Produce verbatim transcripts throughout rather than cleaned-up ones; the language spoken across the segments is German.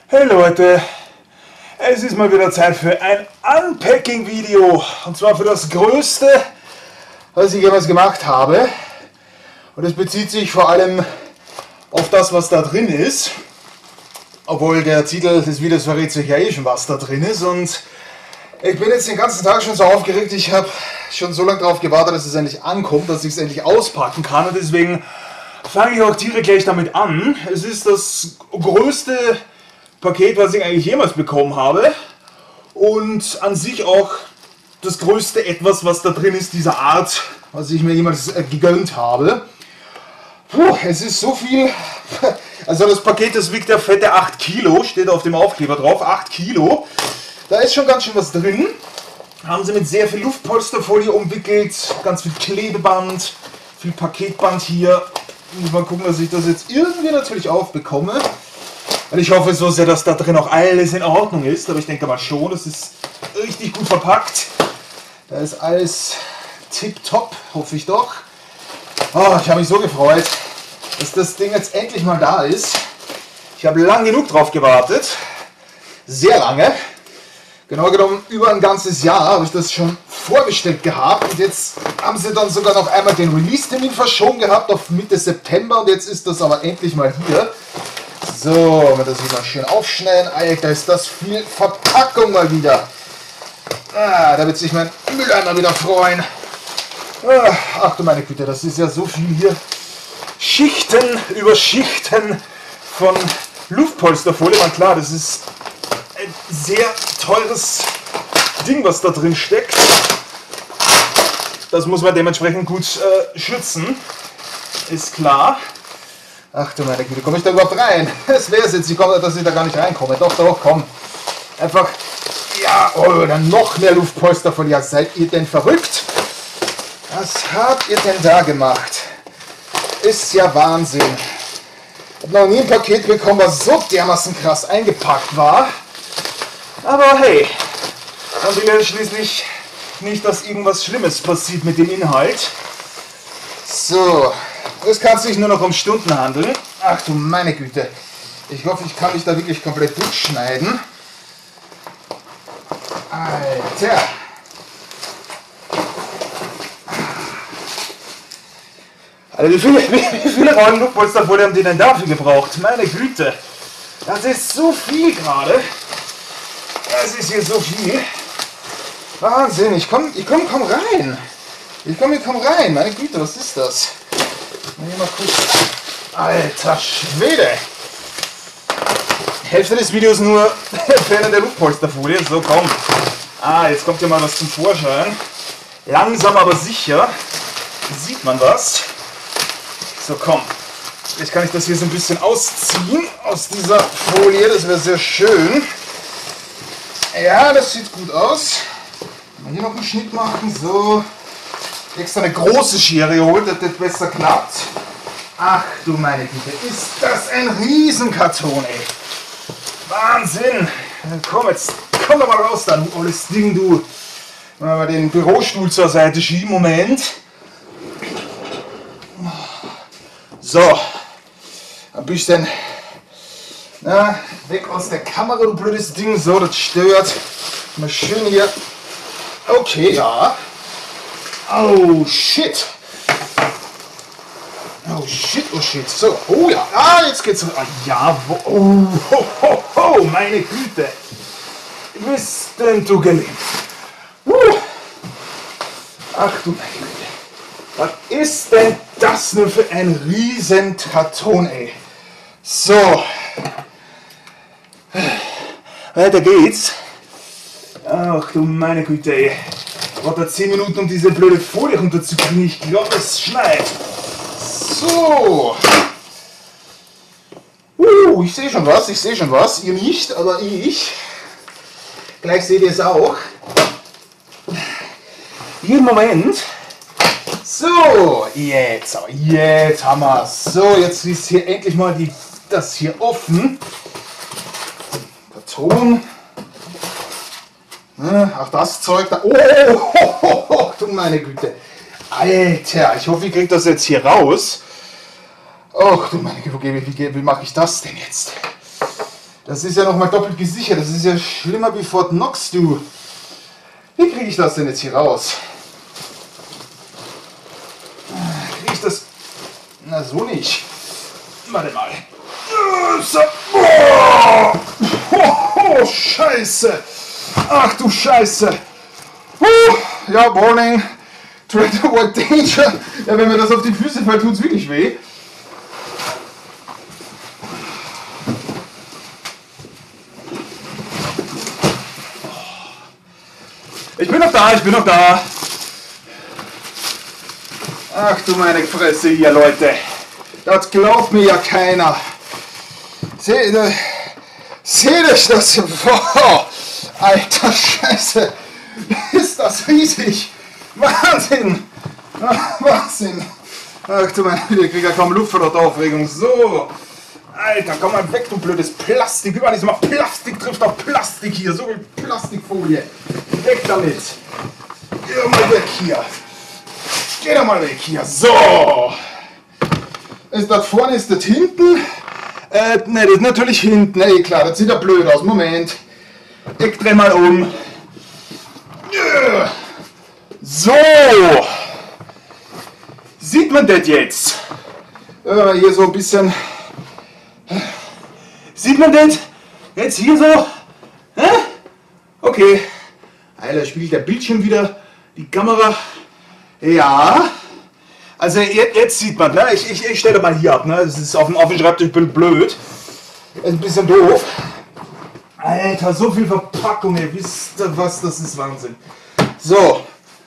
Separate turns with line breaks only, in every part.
Hey Leute, es ist mal wieder Zeit für ein Unpacking-Video. Und zwar für das größte, was ich jemals gemacht habe. Und es bezieht sich vor allem auf das, was da drin ist. Obwohl der Titel des Videos verrät sich ja eh schon, was da drin ist. Und ich bin jetzt den ganzen Tag schon so aufgeregt. Ich habe schon so lange darauf gewartet, dass es endlich ankommt, dass ich es endlich auspacken kann. Und deswegen fange ich auch direkt gleich damit an. Es ist das größte Paket, was ich eigentlich jemals bekommen habe. Und an sich auch das größte etwas, was da drin ist, dieser Art, was ich mir jemals äh, gegönnt habe. Puh, es ist so viel. Also das Paket, das wiegt ja fette acht Kilo, steht auf dem Aufkleber drauf, acht Kilo. Da ist schon ganz schön was drin. Haben sie mit sehr viel Luftpolsterfolie umwickelt, ganz viel Klebeband, viel Paketband hier. Muss mal gucken, dass ich das jetzt irgendwie natürlich aufbekomme. Und ich hoffe so sehr, dass da drin auch alles in Ordnung ist, aber ich denke mal schon, das ist richtig gut verpackt. Da ist alles tipptopp, hoffe ich doch. Oh, ich habe mich so gefreut, dass das Ding jetzt endlich mal da ist. Ich habe lang genug drauf gewartet, sehr lange. Genau genommen über ein ganzes Jahr habe ich das schon vorbestellt gehabt und jetzt haben sie dann sogar noch einmal den Release-Termin verschoben gehabt auf Mitte September und jetzt ist das aber endlich mal hier. So, wenn wir das wieder schön aufschneiden. Alter, ist das viel Verpackung mal wieder. Ah, da wird sich mein Mülleimer wieder freuen. Ah, ach du meine Güte, das ist ja so viel hier. Schichten über Schichten von Luftpolsterfolie. Man klar, das ist ein sehr teures Ding, was da drin steckt. Das muss man dementsprechend gut äh, schützen. Ist klar. Ach du meine Güte, komme ich da überhaupt rein? Das wäre es jetzt, ich komme, dass ich da gar nicht reinkomme. Doch, doch, komm. Einfach, ja, oh, dann noch mehr Luftpolsterfolie. Ja, seid ihr denn verrückt? Was habt ihr denn da gemacht? Ist ja Wahnsinn. Ich habe noch nie ein Paket bekommen, was so dermaßen krass eingepackt war. Aber hey, man will ja schließlich nicht, dass irgendwas Schlimmes passiert mit dem Inhalt. So. Es kann sich nur noch um Stunden handeln. Ach du meine Güte. Ich hoffe, ich kann mich da wirklich komplett durchschneiden. Alter. Alter, wie viele, wie viele Rollen Luftpolsterfolie haben die denn dafür gebraucht? Meine Güte. Das ist so viel gerade. Das ist hier so viel. Wahnsinn. Ich komm, ich komm, komm rein. Ich komm, ich komm rein. Meine Güte, was ist das? Mal kurz. Alter Schwede! Hälfte des Videos nur Ferne der Luftpolsterfolie. So, komm. Ah, jetzt kommt ja mal was zum Vorschein. Langsam aber sicher sieht man was. So, komm. Jetzt kann ich das hier so ein bisschen ausziehen aus dieser Folie. Das wäre sehr schön. Ja, das sieht gut aus. Hier noch einen Schnitt machen. So. Extra eine große Schere geholt, dass das besser klappt. Ach du meine Güte, ist das ein Riesenkarton, ey. Wahnsinn. Komm jetzt, komm doch mal raus da, du olles Ding, du. Mal den Bürostuhl zur Seite schieben, Moment. So, ein bisschen na, weg aus der Kamera, du blödes Ding. So, das stört. Mal schön hier. Okay, ja. Oh shit! Oh shit, oh shit. So, oh ja. Ah, jetzt geht's. Ah, ja, wo, oh, ho, ho, ho, meine Güte. Bist denn du gelähmt? Uh. Ach du meine Güte. Was ist denn das nur für ein riesen Karton, ey? So. Weiter geht's. Ach du meine Güte, ey. Warte zehn Minuten, um diese blöde Folie runterzukriegen. Ich glaube, es schneit. So. Uh, ich sehe schon was, ich sehe schon was. Ihr nicht, aber ich. Gleich seht ihr es auch. Jeden Moment. So, jetzt, aber jetzt haben wir es. So, jetzt ist hier endlich mal die, das hier offen. Karton. Auch das Zeug da. Oh, oh, oh, oh, du meine Güte. Alter, ich hoffe, ich kriege das jetzt hier raus. Oh, du meine Güte, wie, wie, wie mache ich das denn jetzt? Das ist ja nochmal doppelt gesichert. Das ist ja schlimmer wie Fort Knox, du. Wie kriege ich das denn jetzt hier raus? Kriege ich das... Na, so nicht. Warte mal. So. Oh, oh, Scheiße. Ach du Scheiße. Uh, ja, warning. Try to avoid danger. Ja, wenn mir das auf die Füße fällt, tut es wirklich weh. Ich bin noch da, ich bin noch da. Ach du meine Fresse hier, Leute. Das glaubt mir ja keiner. Seht ihr seht das? Wow. Alter Scheiße. Ist das riesig. Wahnsinn. Ach, Wahnsinn. Ach du meine Güte, ich krieg ja kaum Luft vor der Aufregung. So. Alter, komm mal weg, du blödes Plastik. Überall ist immer Plastik, trifft auf Plastik hier. So viel Plastikfolie. Weg damit. Geh doch mal weg hier. Geh doch mal weg hier. So. Ist das vorne, ist das hinten? Äh, ne, das ist natürlich hinten. Ne, klar, das sieht ja blöd aus. Moment. Ich dreh mal um. So. Sieht man das jetzt? Äh, hier so ein bisschen... Sieht man das? Jetzt hier so? Hä? Okay. Alter, spiegelt der Bildschirm wieder die Kamera. Ja. Also jetzt, jetzt sieht man, ne? Ich, ich, ich stelle mal hier ab, ne? Das ist auf dem, auf dem Schreibtisch, ich bin blöd. Ist ein bisschen doof. Alter, so viel Verpackung, ihr wisst ihr was, das ist Wahnsinn. So.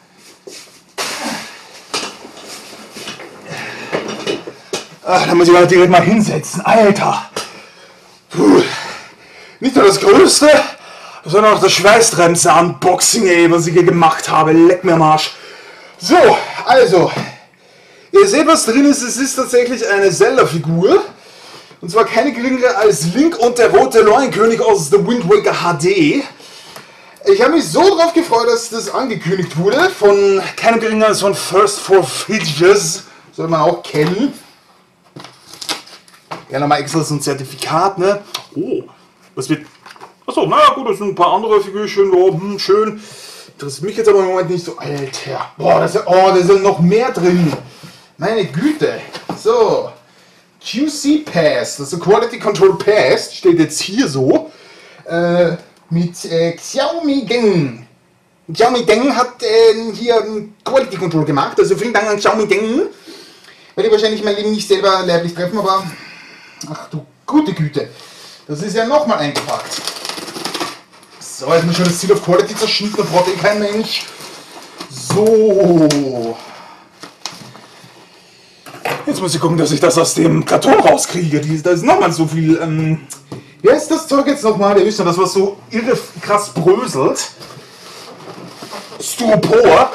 Ach, da muss ich mal direkt mal hinsetzen. Alter. Puh. Nicht nur das Größte, sondern auch das schweißtreibendste Unboxing, ey, was ich hier gemacht habe. Leck mir am Arsch. So, also. Ihr seht, was drin ist. Es ist tatsächlich eine Zelda-Figur. Und zwar keine geringere als Link und der rote Leuenkönig aus The Wind Waker H D. Ich habe mich so drauf gefreut, dass das angekündigt wurde. Von keinem geringeren als von First for Fidges. Soll man auch kennen. Ja, nochmal extra so ein Zertifikat, ne? Oh, was wird... Achso, naja gut, das sind ein paar andere Figürchen. Oh, hm, schön. Das ist mich jetzt aber im Moment nicht so... Alter, boah, da ist, oh, da sind noch mehr drin. Meine Güte. So. Q C Pass, das ist Quality Control Pass, steht jetzt hier so. Äh, mit äh, Xiaomi Deng. Xiaomi Deng hat äh, hier ein Quality Control gemacht. Also vielen Dank an Xiaomi Deng. Werde ich wahrscheinlich mein Leben nicht selber leiblich treffen, aber... Ach du gute Güte. Das ist ja nochmal eingepackt. So, jetzt muss schon das Seal of Quality zerschnitten, da braucht eh kein Mensch. So. Jetzt muss ich gucken, dass ich das aus dem Karton rauskriege. Da ist nochmal so viel. Ähm, wie heißt das Zeug jetzt nochmal? Ihr wisst ja, das was so irre krass bröselt. Styropor.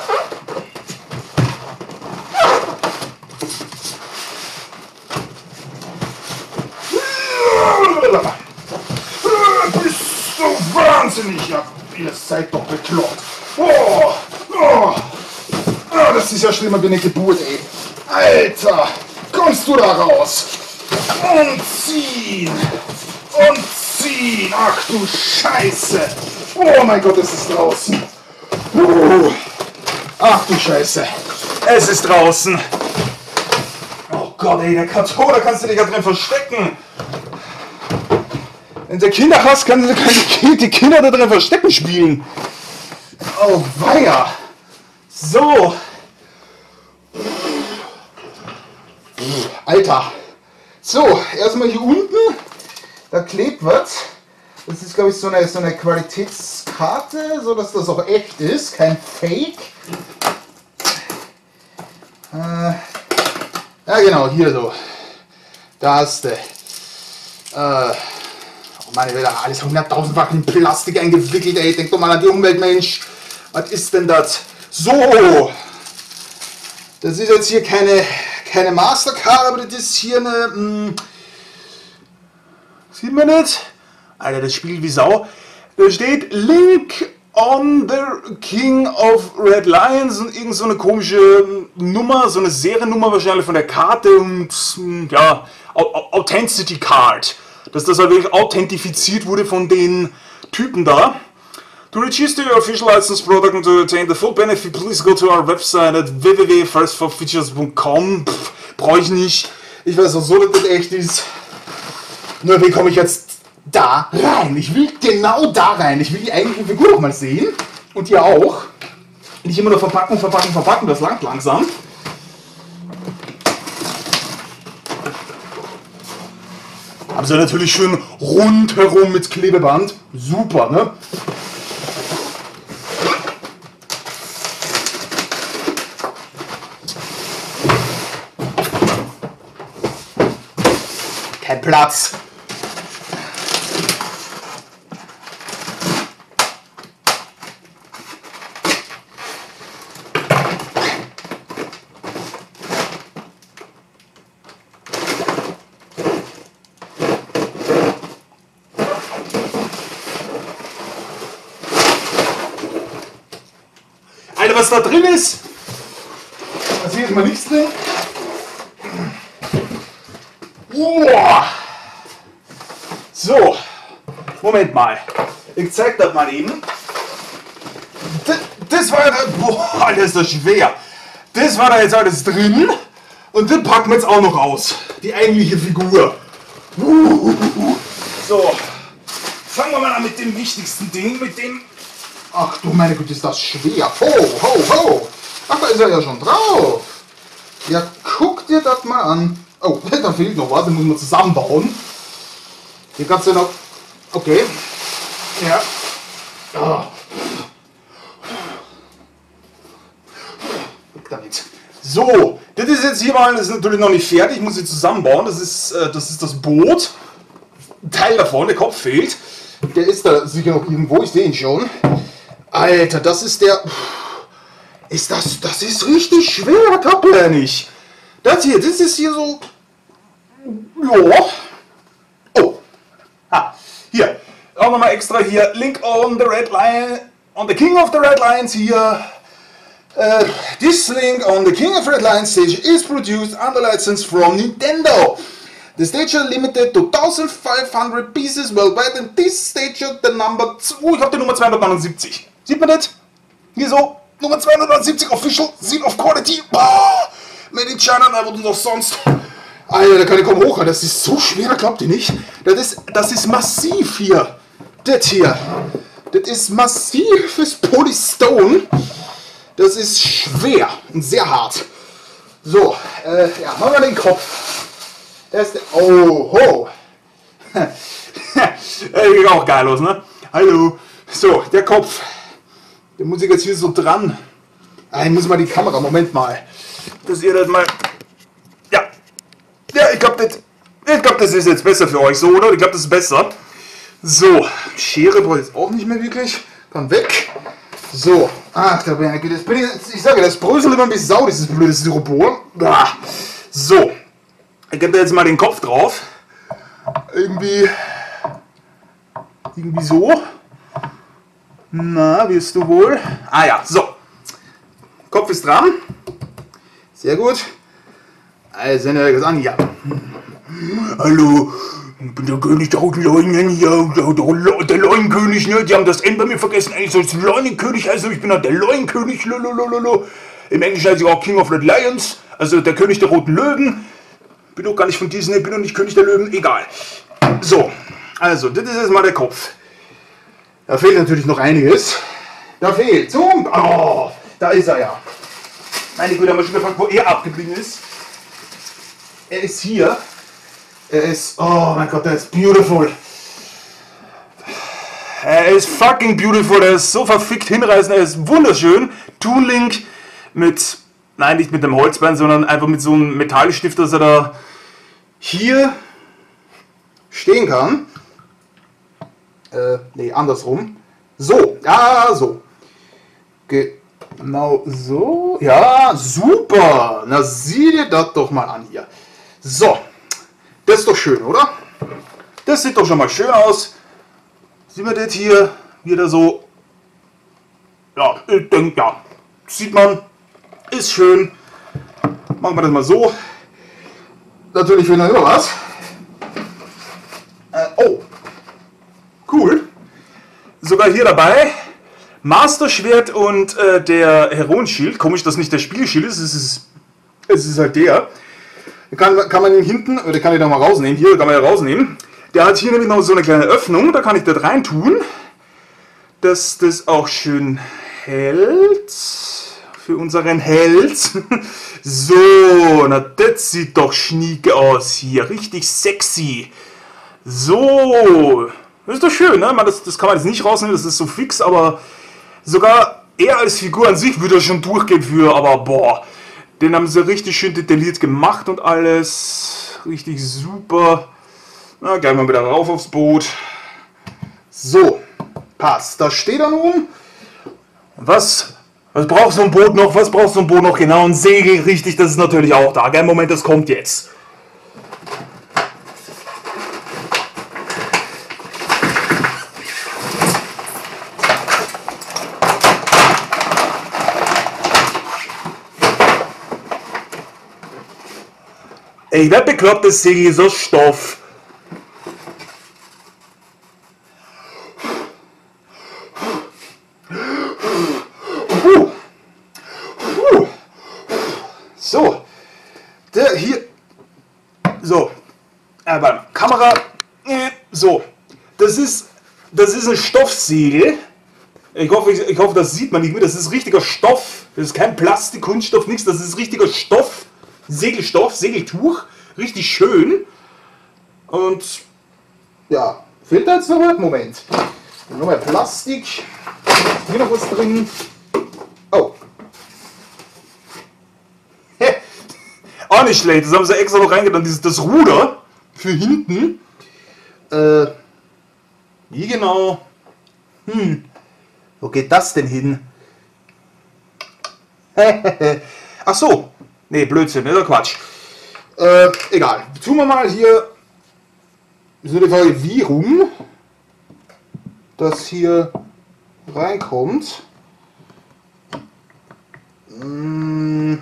Bist du wahnsinnig? Ja, ihr seid doch bekloppt. Oh, oh, oh, das ist ja schlimmer wie eine Geburt, ey. Alter, kommst du da raus? Und ziehen. Und ziehen. Ach du Scheiße. Oh mein Gott, es ist draußen. Uh. Ach du Scheiße. Es ist draußen. Oh Gott, ey, der Karton, da kannst du dich ja drin verstecken. Wenn du Kinder hast, kannst du die Kinder da drin verstecken spielen. Oh weia. So. Alter. So, erstmal hier unten. Da klebt was. Das ist, glaube ich, so eine, so eine Qualitätskarte, so dass das auch echt ist, kein Fake. Äh, ja genau, hier so. Da hast du. Äh, oh meine Welt, alles hunderttausendfach in Plastik eingewickelt, ey. Denk doch mal an die Umwelt, Mensch. Was ist denn das? So. Das ist jetzt hier keine, keine Mastercard, aber das ist hier eine... Mh, sieht man das? Alter, das spielt wie Sau. Da steht Link on the King of Red Lions und irgend so eine komische Nummer, so eine Seriennummer wahrscheinlich von der Karte und ja, Authenticity Card. dass das halt wirklich authentifiziert wurde von den Typen da. To register your official licensed product and to attain the full benefit, please go to our website at w w w punkt first for features punkt com. Brauche ich nicht. Ich weiß auch so, dass das echt ist. Nur wie komme ich jetzt da rein? Ich will genau da rein. Ich will die eigentliche Figur noch mal sehen. Und ihr auch. Nicht immer nur verpacken, verpacken, verpacken. Das langt langsam. Aber so natürlich schön rundherum mit Klebeband. Super, ne? Kein Platz. Alter, was da drin ist? Da sehe ich mal nichts drin. Uah. So, Moment mal. Ich zeig das mal eben. Das, das war da, boah, Alter, ist das schwer. Das war da jetzt alles drin. Und das packen wir jetzt auch noch raus. Die eigentliche Figur. So, fangen wir mal an mit dem wichtigsten Ding, mit dem... Ach du meine Güte, ist das schwer. Ho, ho, ho. Ach, da ist er ja schon drauf. Ja, guck dir das mal an. Oh, da fehlt noch was, den muss man zusammenbauen. Hier kannst du noch... Okay. Ja. Oh. Damit. So, das ist jetzt hier mal, das ist natürlich noch nicht fertig, ich muss sie zusammenbauen. Das ist, äh, das ist das Boot. Ein Teil davon, der Kopf fehlt. Der ist da sicher noch irgendwo, ich sehe ihn schon. Alter, das ist der... Ist das... Das ist richtig schwer, kapiert er nicht. Das hier, das ist hier so... Ja. Oh. Ha. Hier. Auch nochmal extra hier. Link on the red line. On the King of the Red Lions hier. Uh, this link on the King of Red Lions stage is produced under license from Nintendo. The stage is limited to fünftausend hundred pieces worldwide and this stage is the number... Oh, ich habe die Nummer zweihundertneunundsiebzig. Sieht man das? Hier so. Nummer zweihundertneunundsiebzig Official Seal of Quality. Oh, made in China, never und auch sonst. Alter, da kann ich kaum hoch. Das ist so schwer, glaubt ihr nicht? Das ist, das ist massiv hier. Das hier. Das ist massives Polystone. Das ist schwer und sehr hart. So, äh, ja, machen wir den Kopf. Das ist der, oh, ho. Das geht auch geil los, ne? Hallo. So, der Kopf. Der muss ich jetzt hier so dran. Ah, ich muss mal die Kamera, Moment mal. Dass ihr das mal... Ja. Ja, ich glaube, das, ich glaub, das ist jetzt besser für euch, so, oder? Ich glaube, das ist besser. So, Schere brauche ich jetzt auch nicht mehr wirklich. Kann weg. So, ach, da bin ich, das bin ich, ich sage, das bröselt immer wie Sau, dieses blöde Styropor. Ah. So, ich gebe da jetzt mal den Kopf drauf. Irgendwie, irgendwie so. Na, wirst du wohl? Ah ja, so. Kopf ist dran. Sehr gut. Also, sehen wir das an, ja. Hallo. Ich bin der König der roten Leuen hier, der, der Leuenkönig, ne? Die haben das N bei mir vergessen. Eigentlich soll es Leuenkönig, also ich bin halt der Leuenkönig, lololololo. Im Englischen heißt ich auch King of Red Lions, also der König der roten Löwen. Bin doch gar nicht von Disney, bin doch nicht König der Löwen, egal. So, also, das ist jetzt mal der Kopf. Da fehlt natürlich noch einiges. Da fehlt, so, oh, da ist er ja. Meine Güte, haben wir schon gefragt, wo er abgeblieben ist. Er ist hier. Er ist, oh mein Gott, er ist beautiful. Er ist fucking beautiful, er ist so verfickt hinreißend, er ist wunderschön. Toon Link mit, nein, nicht mit dem Holzbein, sondern einfach mit so einem Metallstift, dass er da hier stehen kann. Äh, nee, andersrum. So, ja, so. Genau so. Ja, super. Na, sieh dir das doch mal an hier. So. Das ist doch schön, oder? Das sieht doch schon mal schön aus. Sieht man das hier wieder so? Ja, ich denke, ja. Sieht man. Ist schön. Machen wir das mal so. Natürlich will noch immer was. Äh, sogar hier dabei. Master Schwert und äh, der Heroenschild. Komisch, dass nicht der Spielschild ist. Es ist, es ist halt der. Kann, kann man ihn hinten, oder kann ich da mal rausnehmen? Hier kann man ja rausnehmen. Der hat hier nämlich noch so eine kleine Öffnung. Da kann ich das rein tun. Dass das auch schön hält. Für unseren Held. So, na das sieht doch schnieke aus hier. Richtig sexy. So. Das ist doch schön, ne? Das, das kann man jetzt nicht rausnehmen, das ist so fix, aber sogar er als Figur an sich würde schon durchgehen für, aber boah, den haben sie richtig schön detailliert gemacht und alles. Richtig super. Na, gleich mal wieder rauf aufs Boot. So, passt. Da steht er nun. Was, was braucht so ein Boot noch? Was braucht so ein Boot noch? Genau, ein Segel, richtig, das ist natürlich auch da. Gell, Moment, das kommt jetzt. Ich werd bekloppt, das Segel ist aus Stoff. Uh. Uh. So, der hier. So, aber Kamera. So, das ist, das ist ein Stoffsegel. Ich hoffe, ich, ich hoffe, das sieht man nicht mehr. Das ist richtiger Stoff. Das ist kein Plastik, Kunststoff, nichts. Das ist richtiger Stoff. Segelstoff, Segeltuch, richtig schön. Und ja, fehlt da jetzt noch was? Moment. Nur mal Plastik. Hier noch was drin. Oh. Auch nicht schlecht, das haben sie extra noch reingetan. Dieses, das Ruder für hinten. Äh, wie genau? Hm. Wo geht das denn hin? Ach so. Nee, Blödsinn, das ist Quatsch. Äh, egal. Tun wir mal hier so eine Frage, wie rum das hier reinkommt. Mhm.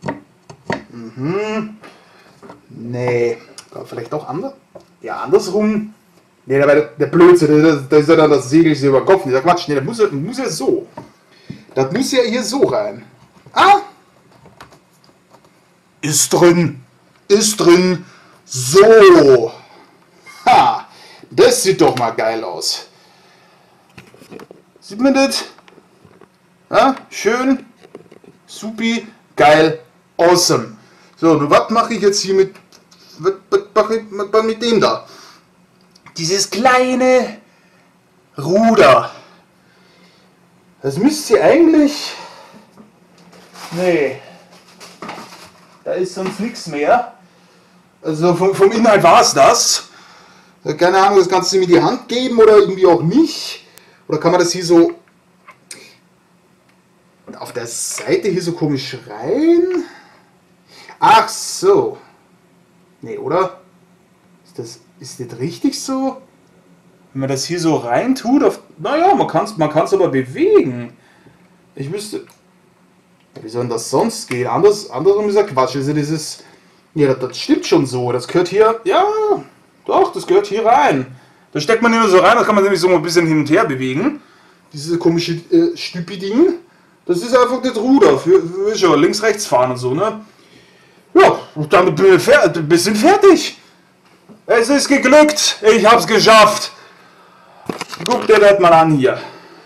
Mhm. Nee. Vielleicht auch anders? Ja, andersrum. Nee, der, der Blödsinn, da ist ja dann das Segel über den Kopf. Dieser Quatsch. Nee, das muss, muss ja so. Das muss ja hier so rein. Ah! Ist drin. Ist drin. So. Ha. Das sieht doch mal geil aus. Sieht man das? Ja, schön. Supi. Geil. Awesome. So, nun was mache ich jetzt hier mit, was, was mache ich mit, mit dem da? Dieses kleine Ruder. Das müsste eigentlich... Nee. Da ist sonst nichts mehr. Also vom, vom Inhalt war es das. Keine Ahnung, das kannst du mir in die Hand geben oder irgendwie auch nicht. Oder kann man das hier so auf der Seite hier so komisch rein? Ach so. Nee, oder? Ist das, ist das richtig so? Wenn man das hier so rein tut, auf, naja, man kann es man kann's aber bewegen. Ich müsste... Wie soll denn das sonst gehen? Anders, andersrum ist ja Quatsch. Also dieses, ja, das, das stimmt schon so. Das gehört hier, ja, doch, das gehört hier rein. Da steckt man immer so rein, da kann man nämlich so ein bisschen hin und her bewegen. Dieses komische äh, Stüppi-Ding. Das ist einfach das Ruder für, für, für links, rechts fahren und so, ne? Ja, und damit bin ich fer ein bisschen fertig. Es ist geglückt. Ich hab's geschafft. Guck dir das mal an hier.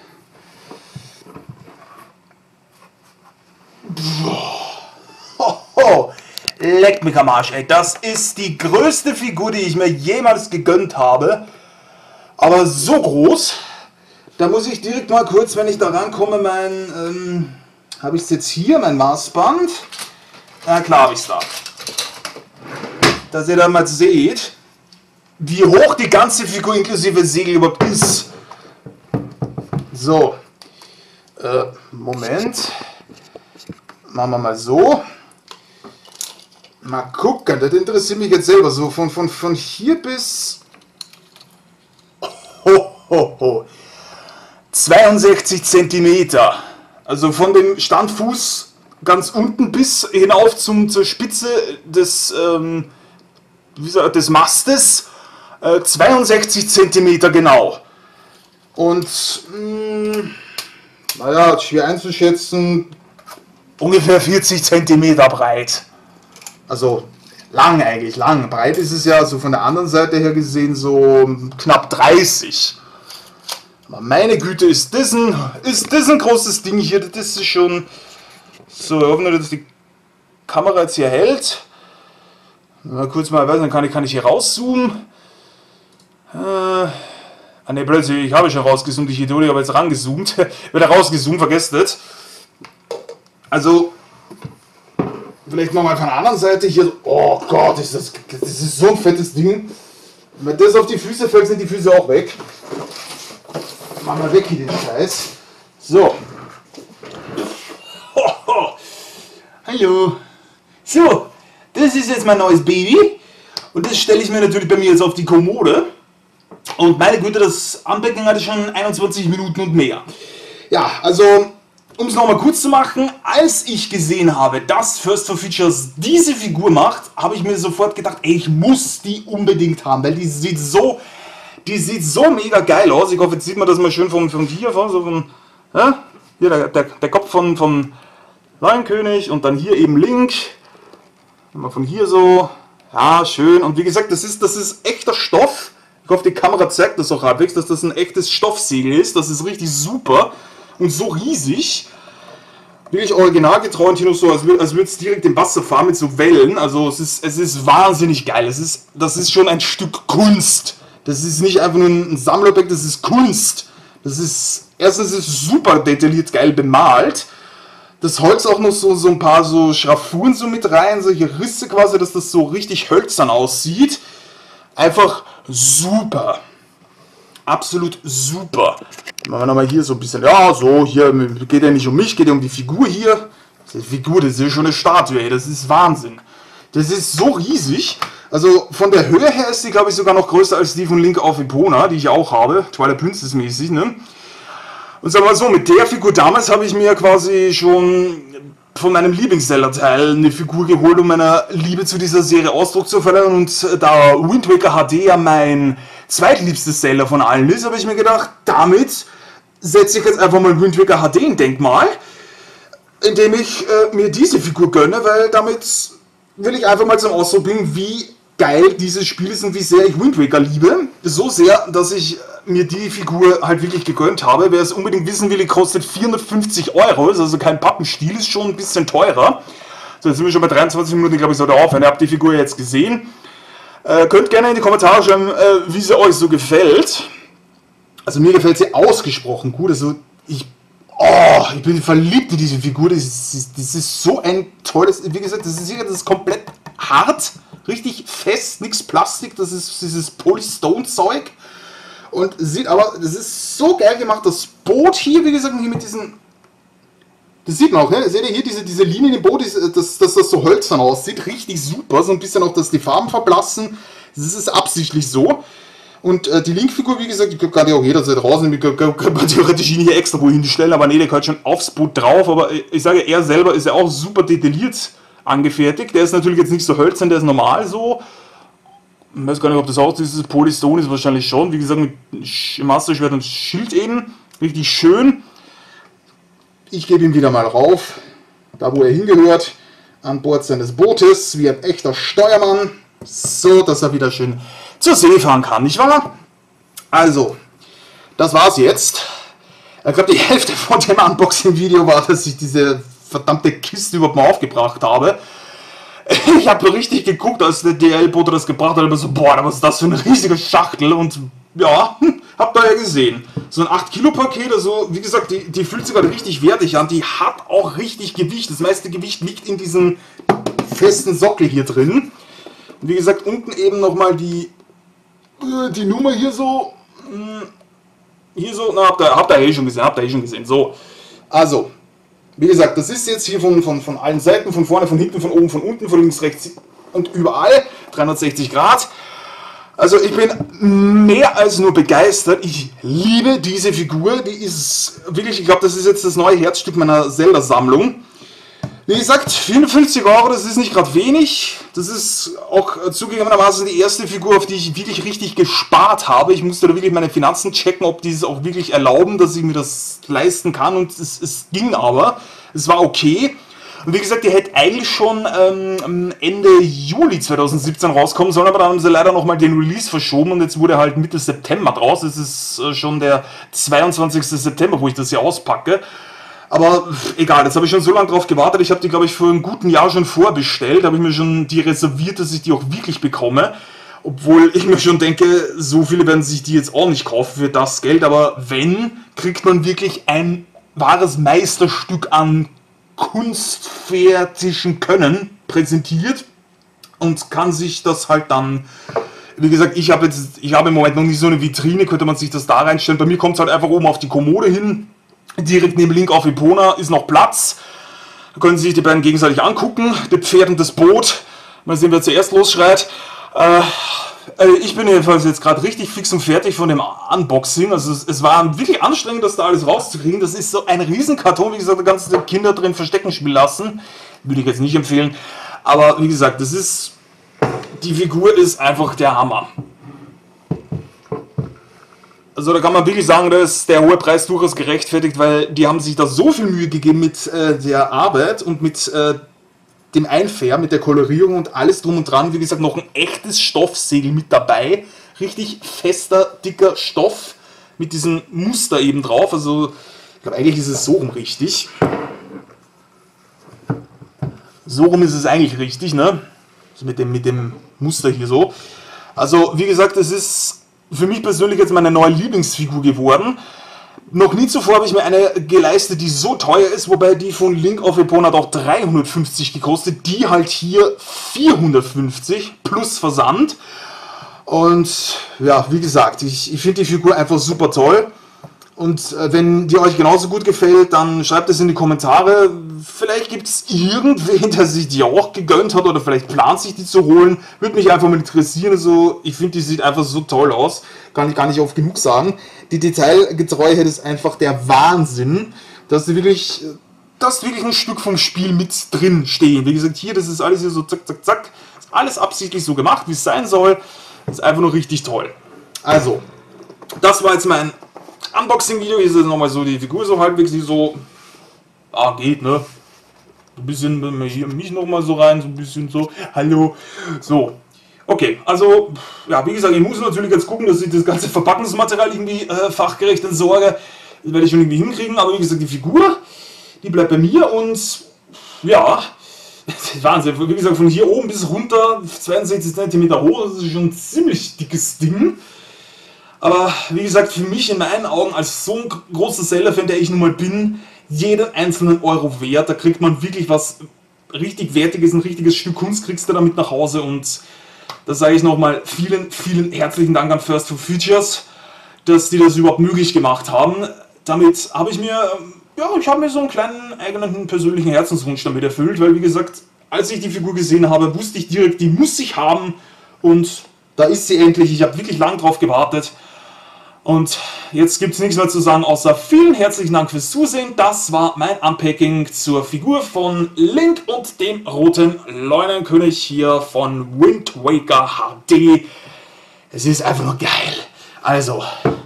Hoho, leck mich am Arsch, ey. Das ist die größte Figur, die ich mir jemals gegönnt habe. Aber so groß. Da muss ich direkt mal kurz, wenn ich da rankomme, mein... Ähm, habe ich es jetzt hier, mein Maßband? Na klar habe ich es da. Dass ihr dann mal seht, wie hoch die ganze Figur inklusive Segel überhaupt ist. So. Äh, Moment. Machen wir mal so. Mal gucken, das interessiert mich jetzt selber so. Von, von, von hier bis... Ho, ho, ho. zweiundsechzig Zentimeter. Also von dem Standfuß ganz unten bis hinauf zum, zur Spitze des, ähm, wie sagt, des Mastes. Äh, zweiundsechzig Zentimeter genau. Und mh, naja, schwer einzuschätzen, ungefähr vierzig Zentimeter breit. Also lang eigentlich, lang. Breit ist es ja so von der anderen Seite her gesehen so knapp dreißig. Aber meine Güte, ist das ein, ist das ein großes Ding hier. Das ist schon so, ich hoffe nur, dass die Kamera jetzt hier hält. Mal kurz mal, weiß, dann kann ich, kann ich hier rauszoomen. Äh, ah ne, plötzlich, ich habe schon rausgezoomt, ich Idiot, ich habe jetzt rangezoomt. Wieder rausgezoomt, vergesst das. Also, vielleicht nochmal von der anderen Seite hier. Oh Gott, ist das, das ist so ein fettes Ding. Wenn das auf die Füße fällt, sind die Füße auch weg. Machen wir weg hier den Scheiß. So. Ho, ho. Hallo. So, das ist jetzt mein neues Baby. Und das stelle ich mir natürlich bei mir jetzt auf die Kommode. Und meine Güte, das Unpacking hatte schon einundzwanzig Minuten und mehr. Ja, also, um es nochmal kurz zu machen, als ich gesehen habe, dass First four Features diese Figur macht, habe ich mir sofort gedacht, ey, ich muss die unbedingt haben, weil die sieht so, die sieht so mega geil aus. Ich hoffe, jetzt sieht man das mal schön von, von hier, von, so von, ja? Hier der, der, der Kopf von, von Lionkönig und dann hier eben Link. Mal von hier so, ja, schön. Und wie gesagt, das ist, das ist echter Stoff. Ich hoffe, die Kamera zeigt das auch halbwegs, dass das ein echtes Stoffsegel ist. Das ist richtig super und so riesig. Wirklich originalgetreu und hier noch so, als würde als es direkt im Wasser fahren mit so Wellen. Also es ist, es ist wahnsinnig geil. Es ist, das ist schon ein Stück Kunst. Das ist nicht einfach nur ein Sammlerobjekt, das ist Kunst. Das ist, erstens ist es super detailliert geil bemalt. Das Holz auch noch so, so ein paar so Schraffuren so mit rein, solche Risse quasi, dass das so richtig hölzern aussieht. Einfach super. Absolut super. Machen wir nochmal hier so ein bisschen, ja so, hier geht ja nicht um mich, geht ja um die Figur hier. Die Figur, das ist ja schon eine Statue, ey, das ist Wahnsinn. Das ist so riesig. Also von der Höhe her ist die, glaube ich, sogar noch größer als die von Link auf Epona, die ich auch habe, Twilight Princess mäßig, ne? Und sagen wir mal so, mit der Figur damals habe ich mir quasi schon von meinem Lieblings-Zelda-Teil eine Figur geholt, um meiner Liebe zu dieser Serie Ausdruck zu verleihen. Und da Wind Waker H D ja mein zweitliebstes Zelda von allen ist, habe ich mir gedacht, damit setze ich jetzt einfach mal Wind Waker H D in Denkmal, indem ich äh, mir diese Figur gönne, weil damit will ich einfach mal zum Ausdruck bringen, wie geil dieses Spiel ist und wie sehr ich Wind Waker liebe. So sehr, dass ich mir die Figur halt wirklich gegönnt habe. Wer es unbedingt wissen will, die kostet vierhundertfünfzig Euro, ist also kein Pappenstiel, ist schon ein bisschen teurer. So, jetzt sind wir schon bei dreiundzwanzig Minuten, glaube ich, sollte aufhören. Ihr habt die Figur jetzt gesehen. Äh, könnt gerne in die Kommentare schreiben, äh, wie sie euch so gefällt. Also mir gefällt sie ausgesprochen gut. Also ich, oh, ich bin verliebt in diese Figur. Das ist, das ist so ein tolles, wie gesagt, das ist, das ist komplett hart, richtig fest, nichts Plastik, das ist dieses Polystone-Zeug. Und sieht aber, das ist so geil gemacht, das Boot hier, wie gesagt, hier mit diesen, das sieht man auch, ne? Seht ihr hier diese, diese Linien im Boot, dass, dass das so hölzern aussieht, richtig super, so ein bisschen auch, dass die Farben verblassen, das ist absichtlich so. Und äh, die Link-Figur, wie gesagt, die kann ja auch jederzeit rausnehmen, die kann man theoretisch ihn hier extra wohin stellen, aber ne, der gehört schon aufs Boot drauf, aber ich sage, er selber ist ja auch super detailliert angefertigt, der ist natürlich jetzt nicht so hölzern, der ist normal so. Ich weiß gar nicht, ob das auch dieses Polystone ist, wahrscheinlich schon. Wie gesagt, mit Masterschwert und Schild eben. Richtig schön. Ich gebe ihn wieder mal rauf. Da, wo er hingehört. An Bord seines Bootes. Wie ein echter Steuermann. So, dass er wieder schön zur See fahren kann, nicht wahr? Also, das war's jetzt. Ich glaube, die Hälfte von dem Unboxing-Video war, dass ich diese verdammte Kiste überhaupt mal aufgebracht habe. Ich habe richtig geguckt, als der D L-Bote das gebracht hat, aber so, boah, was ist das für eine riesige Schachtel und ja, habt ihr ja gesehen. So ein acht Kilo Paket, also wie gesagt, die, die fühlt sich gerade richtig wertig an, die hat auch richtig Gewicht, das meiste Gewicht liegt in diesem festen Sockel hier drin. Und wie gesagt, unten eben nochmal die, die Nummer hier so, hier so, na, habt ihr, habt ihr eh schon gesehen, habt ihr eh schon gesehen, so, also. Wie gesagt, das ist jetzt hier von, von, von allen Seiten, von vorne, von hinten, von oben, von unten, von links, rechts und überall, dreihundertsechzig Grad. Also ich bin mehr als nur begeistert, ich liebe diese Figur, die ist wirklich, ich glaube, das ist jetzt das neue Herzstück meiner Zelda-Sammlung. Wie gesagt, vierundfünfzig Euro, das ist nicht gerade wenig. Das ist auch zugegebenermaßen die erste Figur, auf die ich wirklich richtig gespart habe. Ich musste da wirklich meine Finanzen checken, ob die es auch wirklich erlauben, dass ich mir das leisten kann. Und es, es ging aber. Es war okay. Und wie gesagt, die hätte eigentlich schon ähm, Ende Juli zweitausendsiebzehn rauskommen sollen, aber dann haben sie leider nochmal den Release verschoben und jetzt wurde halt Mitte September draus. Es ist äh, schon der zweiundzwanzigste September, wo ich das hier auspacke. Aber egal, jetzt habe ich schon so lange drauf gewartet. Ich habe die, glaube ich, vor einem guten Jahr schon vorbestellt. Da habe ich mir schon die reserviert, dass ich die auch wirklich bekomme. Obwohl ich mir schon denke, so viele werden sich die jetzt auch nicht kaufen für das Geld. Aber wenn, kriegt man wirklich ein wahres Meisterstück an kunstfertigen Können präsentiert und kann sich das halt dann, wie gesagt, ich habe jetzt, ich habe im Moment noch nicht so eine Vitrine, könnte man sich das da reinstellen. Bei mir kommt es halt einfach oben auf die Kommode hin, direkt neben Link auf Epona ist noch Platz. Da können Sie sich die beiden gegenseitig angucken, das Pferd und das Boot. Mal sehen, wer zuerst losschreit. Äh, ich bin jedenfalls jetzt gerade richtig fix und fertig von dem Unboxing. Also es, es war wirklich anstrengend, das da alles rauszukriegen. Das ist so ein Riesenkarton, wie gesagt, da kannst du die Kinder drin verstecken spielen lassen. Würde ich jetzt nicht empfehlen. Aber wie gesagt, das ist, die Figur ist einfach der Hammer. Also da kann man wirklich sagen, dass der hohe Preis durchaus gerechtfertigt, weil die haben sich da so viel Mühe gegeben mit äh, der Arbeit und mit äh, dem Einfärben, mit der Kolorierung und alles drum und dran. Wie gesagt, noch ein echtes Stoffsegel mit dabei. Richtig fester, dicker Stoff mit diesem Muster eben drauf. Also, ich glaube, eigentlich ist es so rum richtig. So rum ist es eigentlich richtig, ne? Also mit dem, mit dem Muster hier so. Also, wie gesagt, es ist für mich persönlich jetzt meine neue Lieblingsfigur geworden. Noch nie zuvor habe ich mir eine geleistet, die so teuer ist, wobei die von Link of Epona hat auch dreihundertfünfzig gekostet, die halt hier vierhundertfünfzig plus Versand. Und ja, wie gesagt, ich, ich finde die Figur einfach super toll. Und äh, wenn die euch genauso gut gefällt, dann schreibt es in die Kommentare. Vielleicht gibt es irgendwen, der sich die auch gegönnt hat oder vielleicht plant sich die zu holen. Würde mich einfach mal interessieren. Also, ich finde, die sieht einfach so toll aus. Kann ich gar nicht oft genug sagen. Die Detailgetreuheit ist einfach der Wahnsinn. Dass sie wirklich, dass wirklich ein Stück vom Spiel mit drin stehen. Wie gesagt, hier, das ist alles hier so zack, zack, zack. Ist alles absichtlich so gemacht, wie es sein soll. Ist einfach nur richtig toll. Also, das war jetzt mein Unboxing-Video. Hier ist jetzt nochmal so die Figur so halbwegs, die so, ah, geht, ne? Ein bisschen hier mich nochmal so rein, so ein bisschen so, hallo, so. Okay, also, ja, wie gesagt, ich muss natürlich jetzt gucken, dass ich das ganze Verpackungsmaterial irgendwie äh, fachgerecht entsorge. Das werde ich schon irgendwie hinkriegen, aber wie gesagt, die Figur, die bleibt bei mir und, ja, Wahnsinn, wie gesagt, von hier oben bis runter, zweiundsechzig Zentimeter hoch, das ist schon ein ziemlich dickes Ding. Aber wie gesagt, für mich in meinen Augen als so ein großer Seller-Fan, der ich nun mal bin, jeden einzelnen Euro wert. Da kriegt man wirklich was richtig Wertiges, ein richtiges Stück Kunst kriegst du damit nach Hause. Und da sage ich nochmal vielen, vielen herzlichen Dank an First for Futures, dass die das überhaupt möglich gemacht haben. Damit habe ich mir, ja, ich habe mir so einen kleinen eigenen persönlichen Herzenswunsch damit erfüllt, weil wie gesagt, als ich die Figur gesehen habe, wusste ich direkt, die muss ich haben. Und da ist sie endlich. Ich habe wirklich lange drauf gewartet. Und jetzt gibt es nichts mehr zu sagen, außer vielen herzlichen Dank fürs Zusehen. Das war mein Unpacking zur Figur von Link und dem roten Leunenkönig hier von Wind Waker H D. Es ist einfach nur geil. Also,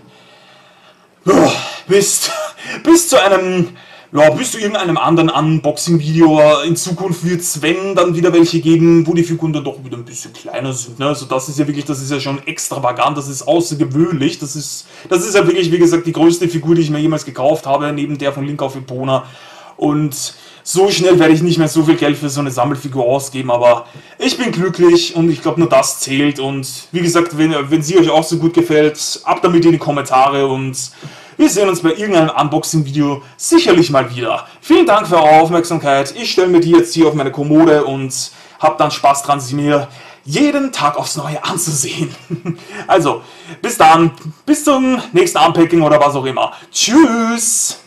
oh, bis, bis zu einem, ja, bis zu irgendeinem anderen Unboxing-Video. In Zukunft wird es, wenn, dann wieder welche geben, wo die Figuren dann doch wieder ein bisschen kleiner sind. Ne? Also das ist ja wirklich, das ist ja schon extravagant, das ist außergewöhnlich. Das ist, das ist ja wirklich, wie gesagt, die größte Figur, die ich mir jemals gekauft habe, neben der von Link auf Epona. Und so schnell werde ich nicht mehr so viel Geld für so eine Sammelfigur ausgeben, aber ich bin glücklich und ich glaube, nur das zählt. Und wie gesagt, wenn, wenn sie euch auch so gut gefällt, ab damit in die Kommentare und wir sehen uns bei irgendeinem Unboxing-Video sicherlich mal wieder. Vielen Dank für eure Aufmerksamkeit. Ich stelle mir die jetzt hier auf meine Kommode und habe dann Spaß dran, sie mir jeden Tag aufs Neue anzusehen. Also, bis dann. Bis zum nächsten Unpacking oder was auch immer. Tschüss!